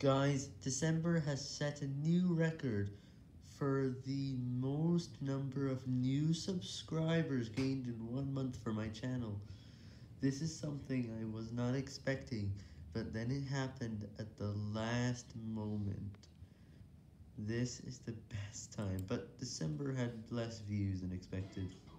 Guys, December has set a new record for the most number of new subscribers gained in 1 month for my channel. This is something I was not expecting, but then it happened at the last moment. This is the best time, but December had less views than expected.